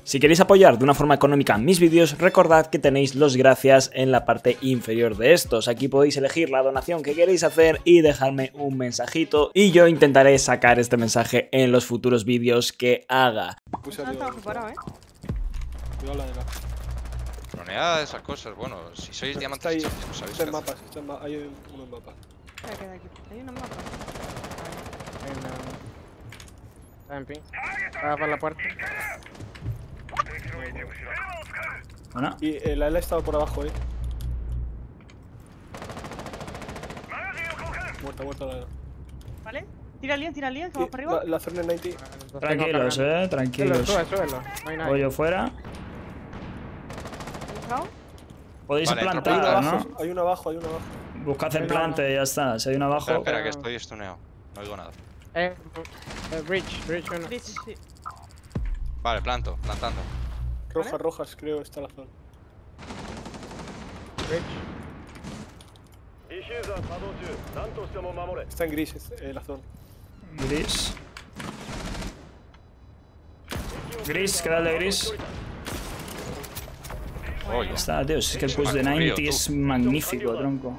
Si queréis apoyar de una forma económica mis vídeos, recordad que tenéis los gracias en la parte inferior de estos. Aquí podéis elegir la donación que queréis hacer y dejarme un mensajito y yo intentaré sacar este mensaje en los futuros vídeos que haga. Tronea esas cosas, bueno, si sois diamantes ahí, no sabéis está en qué mapas, hacer. hay unos mapas. Hay una mapa. Está en pin. Va por la puerta. Bueno, Y la L ha estado por abajo, Muerta la L. ¿Vale? Tira el lío, que vamos para arriba. La Zone 90. tranquilos, tranquilos. Súbelo. No hay nadie. Pollo fuera. ¿Entrado? Podéis Vale, plantar, ¿no? Hay uno abajo. Buscad el plante y ya está. Si hay uno abajo. Espera, que estoy stuneado. No oigo nada. Bridge uno. Sí. Vale, plantando. Rojas, creo, está la zona. Bridge. Está en gris, la zona. Gris, queda el de gris. Oye, Ya está, tío. Es que el push de 90 es magnífico, tronco.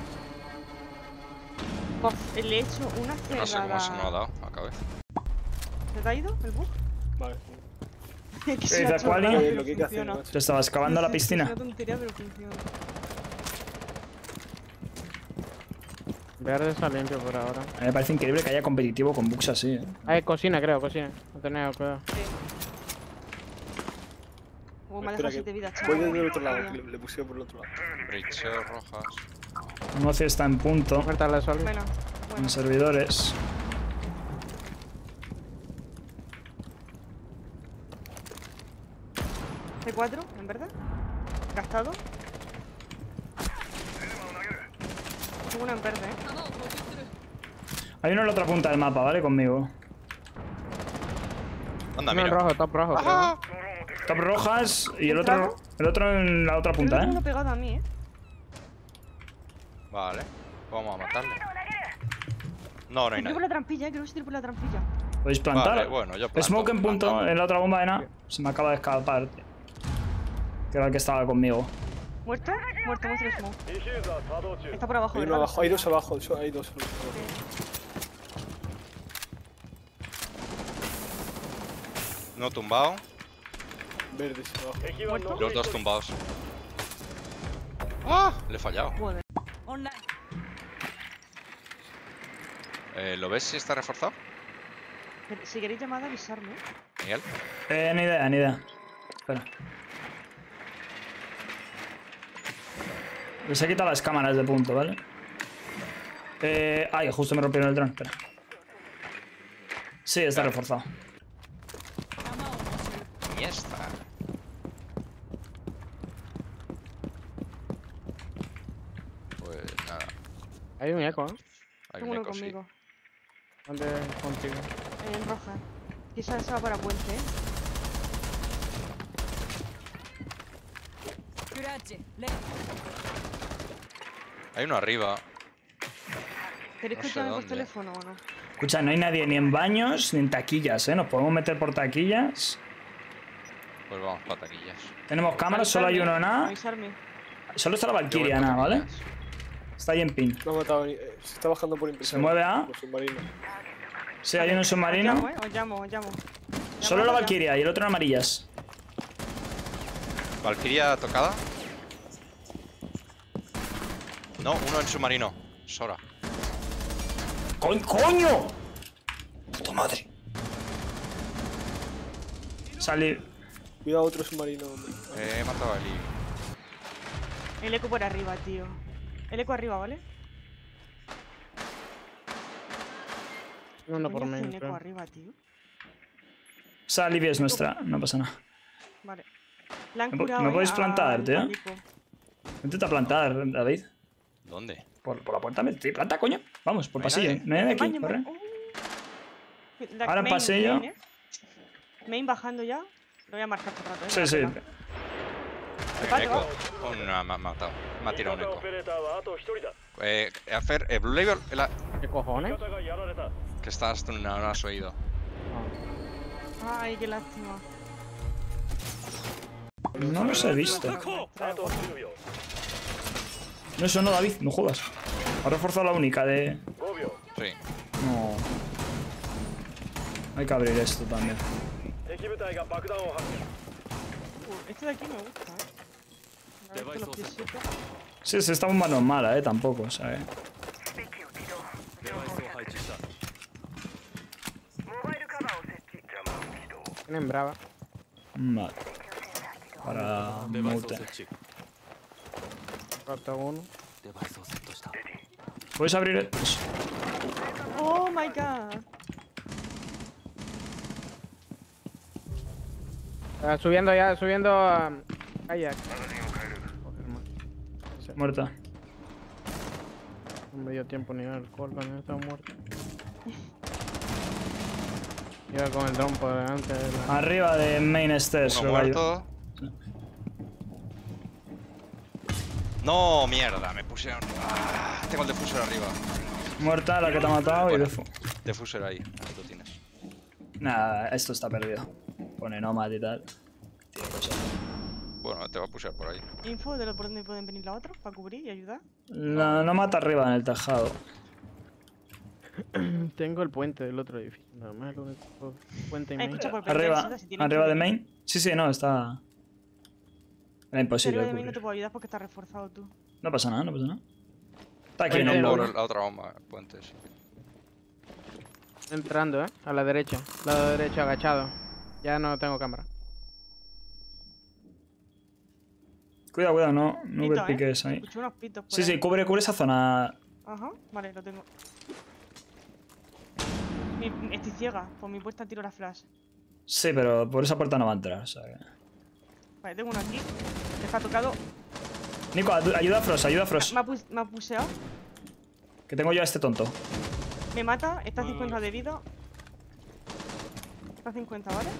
Le he hecho una cerrada. no sé cómo se me ha dado a cabeza. ¿Se te ha ido el bug? Vale. Que ¿Qué se ha dice hecho Quali? raro, Lo pero que hay que hacer, funciona. macho. ¿Te estabas cavando la piscina? Es una tontería, pero funciona. Verde está limpio por ahora. A mí me parece increíble que haya competitivo con bugs así, Hay cocina, creo, cocina. No tenés cuidado. Me ha Espera, dejado 7 vidas, voy chaval. desde el otro lado, que le pusieron por el otro lado. Bridge rojas. Mozi está en punto. Muerta la sol. Bueno. En servidores. C4, en verdad. Gastado. Tengo una en verde, Hay uno en la otra punta del mapa, ¿vale? Conmigo. Anda, Uno en mira. rojo, top rojo. Ajá. Top rojas y el ¿Entrado? otro en la otra Creo que punta, tengo uno ¿eh? pegado a mí, Vale, vamos a matarle. No hay Estoy por nadie. la trampilla, creo que estoy por la trampilla. Podéis plantar. Vale, bueno, yo planto. Smoke en punto plantando. en la otra bomba de nada. Se me acaba de escapar, tío. Que era el que estaba conmigo. ¿Muerto? Muerto el smoke. Está por abajo, Hay uno ¿verdad? abajo, hay dos abajo, hay dos. No tumbado. Verdes abajo. ¿Muerto? Los dos tumbados. ¡Ah! Le he fallado. Joder. ¿Lo ves si está reforzado? Si queréis llamada, avisarme. Miguel. Ni idea. Espera. Les he quitado las cámaras de punto, ¿vale? Ay, justo me rompieron el dron, espera. Sí, está reforzado. Y esta. Pues nada. Hay un eco, ¿eh? Hay Tengo un uno eco, sí. conmigo. ¿Dónde contigo? En roja. Quizás se va para puente, Hay uno arriba. ¿Queréis No que sé llame por dónde. teléfono o no? Escucha, no hay nadie ni en baños ni en taquillas, ¿eh? Nos podemos meter por taquillas. Pues vamos para taquillas. Tenemos cámaras, solo hay uno nada. Avisarme. Solo está la Yo voy Valkyria pa' nada, ¿vale? taquillas. Está ahí en pin. Lo ha matado, se está bajando por impresión. ¿Se mueve A? Por submarino. Sí, hay uno en Os submarino. llamo, os llamo. Solo la Valkyria y el otro en amarillas. Valkyria tocada. No, uno en submarino. Sora. ¡Coño! ¡Puta madre! Salí. Cuidado, otro submarino. He matado a Eli. El eco por arriba, tío. El eco arriba, ¿vale? Uno por Coño, hace mí. un eco arriba, tío. Esa Livia es nuestra, no pasa nada. Vale. La han ¿Me curado, podéis plantar, al tío? Palico. Intenta plantar, David. ¿Dónde? Por la puerta, planta, coño. Vamos, por No hay pasillo. nadie. No hay de aquí, Baño, corre. La Ahora en main, pasillo. Main, Main bajando ya. Lo voy a marcar por rato, Sí, sí. Vale, Eco. Me ha matado. Me ha tirado un eco. Hacer Blue Label. ¿Qué cojones? Que estás tú, no lo has oído. Ay, qué lástima. No los he visto. No, eso no, David, no jodas. Ha reforzado la única de... Sí. No. Hay que abrir esto también. Este de aquí me gusta, A ver, los piecitos. Sí, esta bomba no es mala, tampoco, ¿sabes? Tienen brava. Vale. Para mute. Corto uno. ¿Puedes abrir eso? Oh my god. Subiendo ya, subiendo a kayak. Muerta. No me dio tiempo ni alcohol, cuando estaba muerto. Iba con el dron por delante de la... Arriba de main stairs. Uno lo rayo. muerto. No, mierda, me pusieron. Tengo el defuser arriba. Muerta la que te ha matado y Bueno. defu. Defuser ahí lo tienes. Nada, esto está perdido. Pone Nomad y tal. Tío, cosa. Bueno, te va a pushear por ahí. Info de por dónde pueden venir la otra para cubrir y ayudar. No, no mata arriba en el tejado. Tengo el puente del otro edificio. Nada más lo único puente y main. Escucha por Arriba, pendencia, si tienen arriba que de venir. main. Sí, sí, no, está... Era imposible Pero de mí no te cubrir. puedo ayudar porque está reforzado tú. No pasa nada, no pasa nada. Está aquí en Puente el Por lobby. la otra bomba, puentes. Entrando, a la derecha. Lado derecho agachado. Ya no tengo cámara. Cuidado, cuidado, no Pito, piques ahí. Escucho unos pitos por Sí, sí, ahí. cubre esa zona. Ajá, vale, lo tengo. Estoy ciega, por mi puesta tiro la flash. Sí, pero por esa puerta no va a entrar, o sea que... Vale, tengo uno aquí. Está tocado. Nico, ayuda a Frost, ayuda a Frost. Me ha puseado. Que tengo yo a este tonto. Me mata, está a 50 de vida. Está a 50, ¿vale?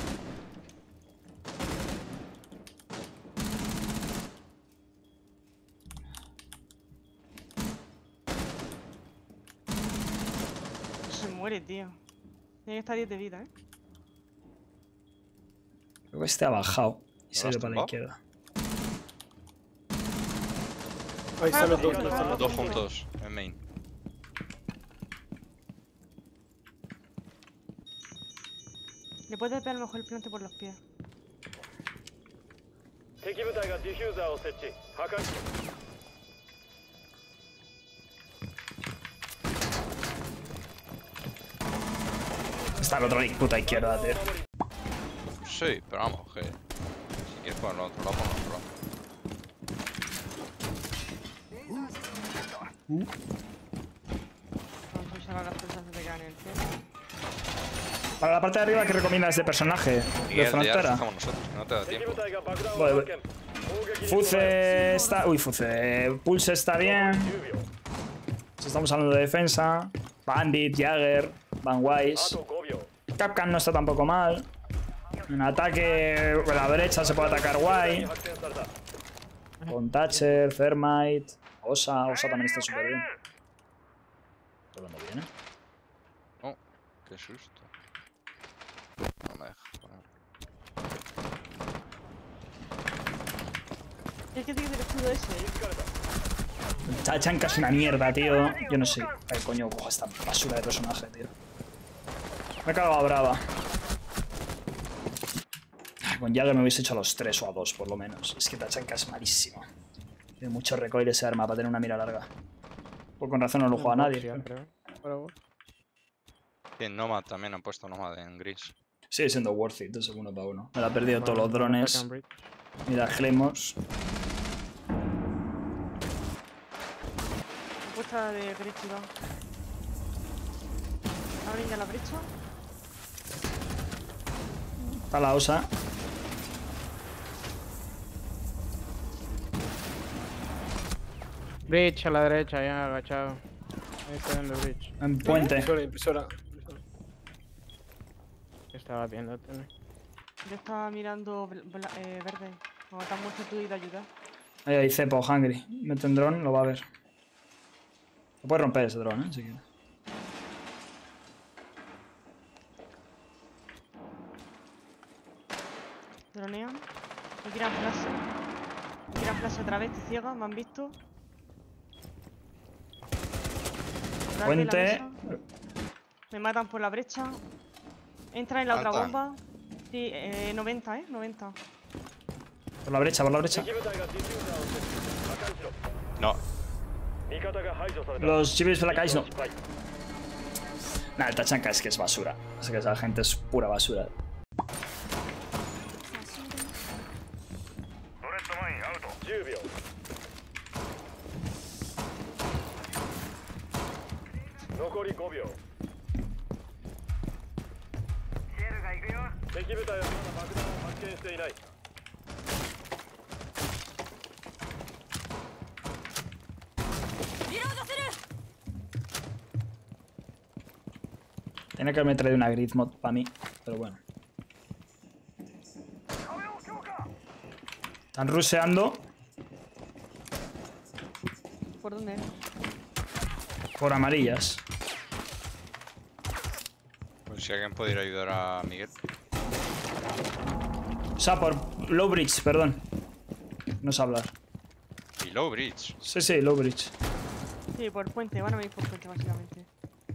Se muere, tío. Tiene que estar 10 de vida, Creo que este ha bajado y se ha has ido para la tumbado? izquierda. Ahí están los dos, Ah, no están los Dos dos. juntos en main. Le puedes pegar a lo mejor el plante por los pies. Está al otro puta izquierda, tío. Sí, pero vamos, que. Si quieres por el otro lado, por el otro lado. Vamos a usar a las personas que quedan en el cielo. Para la parte de arriba, ¿qué recomiendas de personaje? Y De el frontera. estamos nosotros, que no te da tiempo. Voy. Fuce está... Uy, Fuce. Pulse está bien. Si estamos hablando de defensa. Bandit, Jagger, Van Wise. Capcan no está tampoco mal. En ataque, a la derecha se puede atacar guay. Con Thatcher, Thermite, Osa también está súper bien. ¿Por dónde viene? Oh, qué susto. No me deja poner. Es que tiene el escudo ese. Tachanka es una mierda, tío. Yo no sé. Ay, coño, cojo esta basura de personaje, tío. Me he cagado a brava. Ay, con Jagger me hubiese hecho a los 3 o a 2, por lo menos. Es que Tachanka es malísimo. Tiene mucho recoil ese arma para tener una mira larga. Pues con razón no lo juega nadie. Boxear, creo. Pero vos. Bien, Nomad también han puesto Nomad en gris. Sigue siendo worth it, es uno para uno. Me la ha perdido todos los Vale, drones. atacan bridge. Mira, Claymores. Puesta de derecha y va. Abren ya la brecha. Está la Osa. Bridge a la derecha, ya agachado. Ahí está en el bridge. En puente. Impresora. ¿Qué estaba viendo? Tene? Yo estaba mirando verde. Como te has muerto tú y de ayudar. Ahí hay cepo, Hungry. Mete un dron, lo va a ver. Lo puedes romper ese dron, si quieres. Dronean. Me tiran flash. Me tiran flash otra vez, estoy ciega, me han visto. Detrás de la Puente. mesa. Me matan por la brecha. Entran en la otra ¿Cuánta? bomba. Sí, 90, 90. Por la brecha, por la brecha. No. Los chivis flacais no. Nah, el Tachanka es que es basura. Es que esa gente es pura basura. Tiene que haberme traído una grid mod para mí, pero bueno. Están rusheando ¿Por dónde? por amarillas. Pues si alguien puede ir a ayudar a Miguel. O sea, por low bridge, perdón. No sé hablar. Y Low Bridge. Sí, sí, low bridge. Sí, por puente, van a venir por puente básicamente.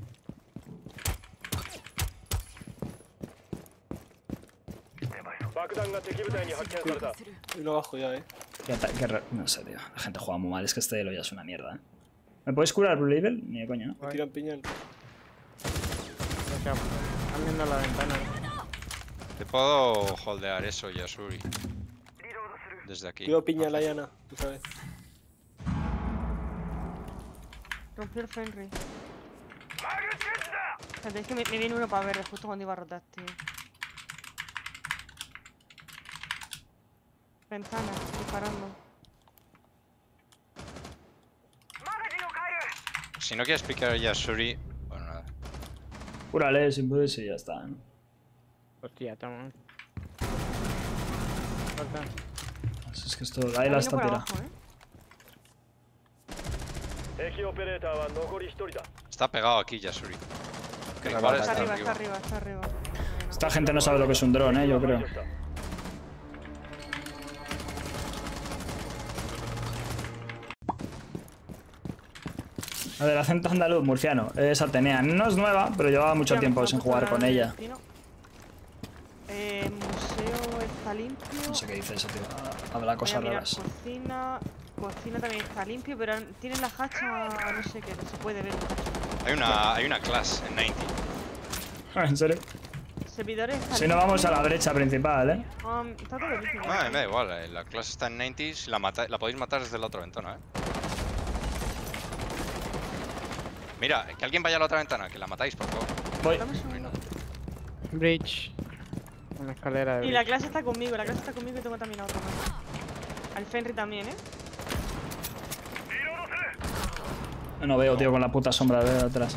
Uno abajo ya, No sé, tío. La gente juega muy mal. Es que este elo ya es una mierda, ¿Me puedes curar Blue Label? Ni de coña, ¿no? Me tiran piña. Están viendo la ventana. Te puedo holdear eso, Yasuri. Desde aquí. Tiro piña a la llana, tú sabes. Rompió el Fenry. Espérate, es que me viene uno para ver justo cuando iba a rotar, tío. Ventana, disparando. Si no quieres picar a Yasuri, bueno, nada. Cúrale sin puedes y ya está, ¿no? Hostia, toma. Corta. Es que esto... Ahí la está por tirando. abajo, Está pegado aquí, Yasuri. Que Está igual Está está arriba, arriba. está arriba, está arriba. Esta gente no sabe lo que es un dron, yo creo. A ver, acento andaluz, murciano. Es Atenea. No es nueva, pero llevaba mucho tiempo sin jugar con ella. Museo está limpio. No sé qué dice eso, tío. Habla Voy a cosas mirar raras. cocina. Cocina también está limpio, pero tiene la hacha, no sé qué, no se puede ver. Hay una clase en 90. ¿En serio? Servidores está Si no, vamos a la brecha principal, está todo limpio. Ah, me da igual, la clase está en 90 y la podéis matar desde la otra ventana, Mira, que alguien vaya a la otra ventana, que la matáis, por favor. Voy. Dame un segundo. Bridge. Una escalera de Y la bridge. clase está conmigo, la clase está conmigo y tengo también a otra más. Al Fenry también, No veo, tío, con la puta sombra de atrás.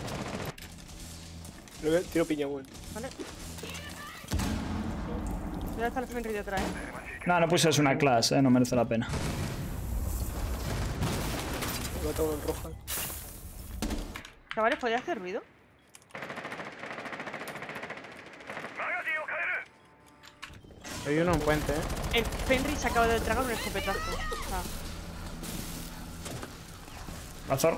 Tiro piña, bueno. ¿Vale? Ya está el Fenry de atrás, No, no puse es una clase, no merece la pena. Me mata uno en roja. Chavales, ¿podéis hacer ruido? Hay uno en puente, El Fenry se acaba de tragar un escopetazo. O sea, Azor.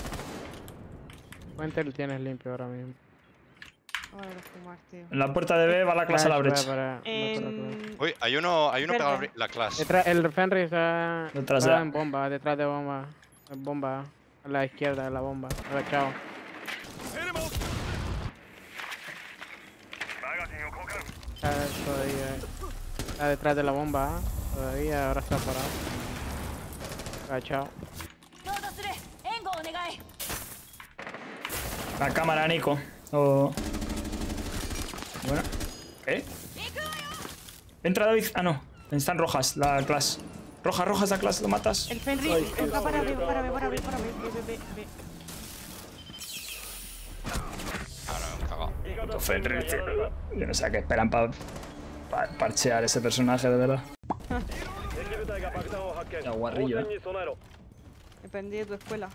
Puente lo tienes limpio ahora mismo. ahora lo fumar, tío. En la puerta de B va la clase a la brecha. Uy, hay uno pegado a Verde. la clase. El Fenry está Detrás está de- en bomba, detrás de bomba. En bomba. A la izquierda de la bomba. Agachado. Está todavía. Está detrás de la bomba. Todavía, ahora está parado. Agachado. La cámara, Nico. Bueno. ¿Qué? Entra David. Ah, no. Están rojas, la clase. Rojas la clase, ¿lo matas? El Fenry, entra para B, para B, para B, para B, B. Ahora me he cagado. Puto Fenrir, tío. Yo no sé a qué esperan para parchear ese personaje, de verdad. Ya, guarrillo, Dependí de tu escuela.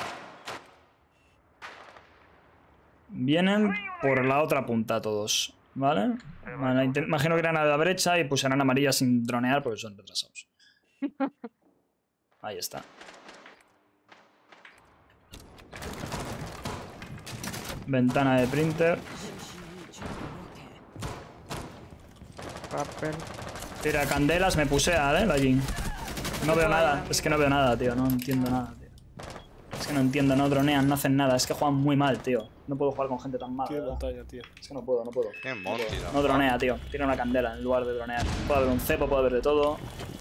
Vienen por la otra punta todos. ¿Vale? Vale, imagino que irán a la brecha y pusieran amarilla sin dronear porque son retrasados. Ahí está. Ventana de printer. Papel. Tira candelas, me pusea, la Jin. No veo nada, es que no veo nada, tío. No entiendo nada, tío. Es que no entiendo, no dronean, no hacen nada. Es que juegan muy mal, tío. No puedo jugar con gente tan mala. Tiene ¿verdad? montaña, tío. Es que no puedo. Tiene Monty, No dronea, tío. Tira una candela en lugar de dronear. Puede haber un cepo, puede haber de todo.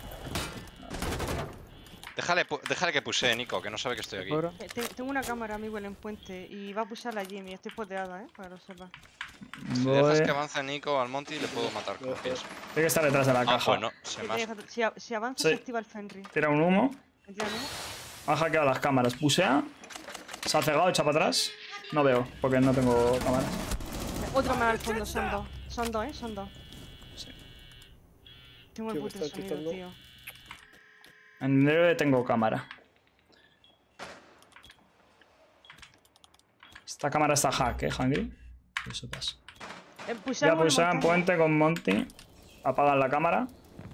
Déjale que pusee, Nico, que no sabe que estoy aquí. ¿Seguro? Tengo una cámara, amigo, en el puente y va a pulsar la Jimmy. Estoy poteada, para que lo sepas. Si dejas que avance Nico al Monty, le puedo matar con pies. Tiene que estar detrás de la caja. Bueno, se más. Si avanza, Sí. se activa el Fenry. Tira un humo. ¿Entiendes? Ha hackeado las cámaras. Pusea. Se ha cegado, echa para atrás. No veo, porque no tengo cámaras. Otro más al fondo, son dos. Son dos, son dos. Sí. Tengo el Tío, me puto están sonido, quitando. tío. En breve tengo cámara. Esta cámara está hack, Hungry. Que sepas. Ya pulsean puente con Monty. Apagan la cámara.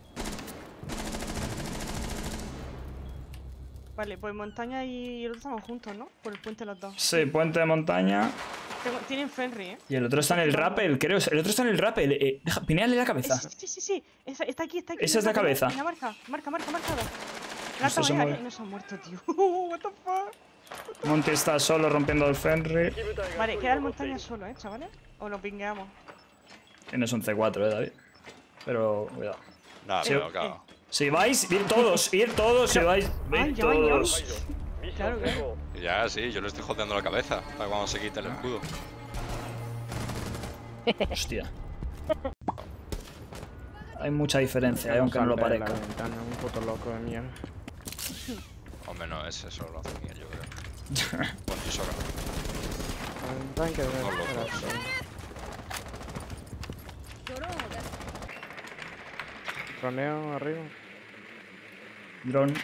Vale, pues montaña y el otro estamos juntos, ¿no? Por el puente los dos. Sí, puente de montaña. Tienen Fenry, ¿eh? Y el otro está en el rappel, creo. El otro está en el rappel. Pineale la cabeza. Sí. Está aquí. Esa es la cabeza. En la marca. Esto se mueve. No se han muerto, tío. What the fuck. Monty está solo rompiendo el Fenry. Vale, queda el montaña solo, chavales. O nos pingueamos. Tienes un C4, David. Pero cuidado. Nada, Sí. pero claro. Si vais, ir todos, si vais, Ay, todos. Claro. Ya, sí, yo le estoy jodeando la cabeza para cuando se quite el escudo. Hostia. Hay mucha diferencia, aunque no lo Salte de parezca. la ventana, un puto loco de mierda. Hombre, no, ese solo lo hace Miguel, yo creo. Ponte solo. Un tanque de No, loco. Troneo arriba. Drone.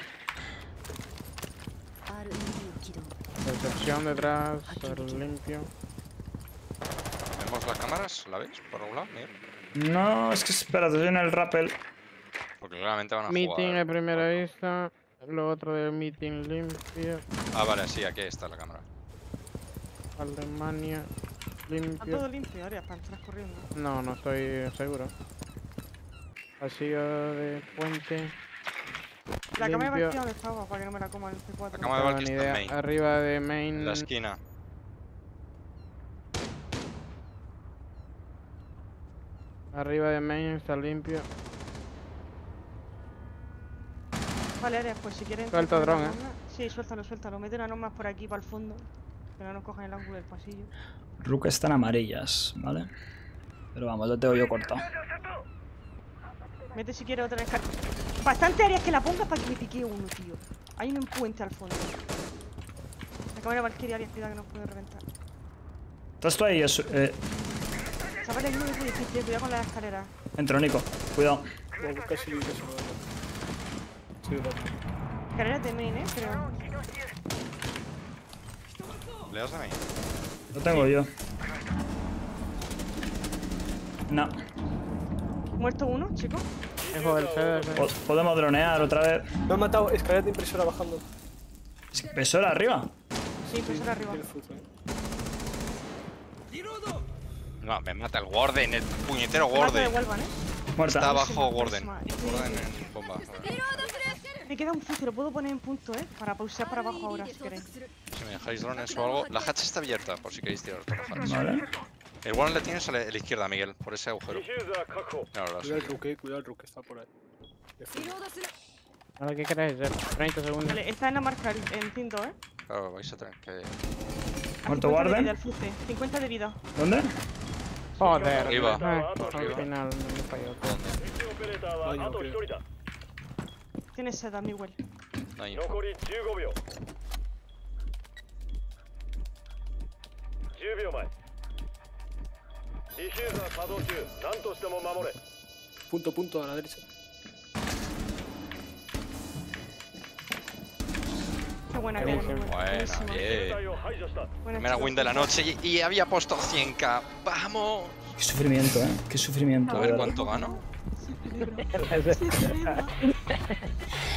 Recepción detrás, limpio. ¿Vemos las cámaras? ¿La veis? ¿Por un lado? Miguel. No, es que espérate, estoy en el rappel. Porque claramente van a Meeting jugar. de primera vista. Lo otro del meeting limpio. Ah, vale, sí, aquí está la cámara. Alemania Está todo limpio. limpio, Arias, para entrar corriendo. No, no estoy seguro. Pasillo de puente. La cámara Limpio. partida donde estaba, para que no me la coma el C4. La cámara de Valky Ni está en idea. main. Arriba de En main. la esquina. Arriba de main está limpio. Vale, Arias, pues si quieren... Suelta dron, Sí, suéltalo. Mete una norma por aquí, para el fondo. Que no nos cojan el ángulo del pasillo. Rook están amarillas, ¿vale? Pero vamos, lo tengo yo cortado. Mete si quieres otra vez. Bastante Arias que la pongas para que me pique uno, tío. Hay un puente al fondo. La cámara Valkyrie, Arias, cuidado que nos puede reventar. ¿Estás tú ahí? Chavales, hay uno de difícil, cuidado con las escaleras. Entro, Nico. Cuidado. Bueno, casi me gano. Sí, vale. Escaleras de main, creo. ¿Le das de main? Lo tengo yo. No. Muerto uno, chicos. Hijo del FEDER. Podemos dronear otra vez. Me han matado, escalera de impresora bajando. ¿Impresora arriba? Sí, pues era arriba. Tiene fruto, No, me mata el Warden, el puñetero Mata de Warden. Walvan, Muerta. Está abajo Buenísima, Warden. buenísima. Warden en bomba. A ver. Me queda un fusil, lo puedo poner en punto, para pausar para abajo ahora, si queréis. Si me dejáis drones o algo. La hatch está abierta, por si queréis tirar por la hatch. Vale. El Warden le tienes a la izquierda, Miguel, por ese agujero. Claro, lo Cuidado el sé. Rook, cuidado el Rook, está por ahí. De fruto. Ahora, ¿qué queréis hacer? 30 segundos. Vale, está en la marca en cinto, Claro, vais a tener que. ¿Muerto 50 de Warden? vida, el fuce. 50 de vida. ¿Dónde? Joder. Arriba. Al Arriba. final me falló. Baño, creo. Tienes sed, Miguel. No hay info. 10秒前ディフューザー作動中何としても守れ Punto, a la derecha. Qué buena Qué que buena. Miguel. Buena, Buenísima. bien. 隊を排除した Buena, Primera chicos. win de la noche y había puesto 100k. ¡Vamos! Qué sufrimiento, qué sufrimiento. A de ver verdad. cuánto gano.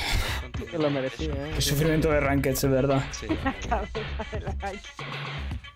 Lo merecía, Qué sufrimiento de Ranked, de verdad. Sí. La cabeza de la calle.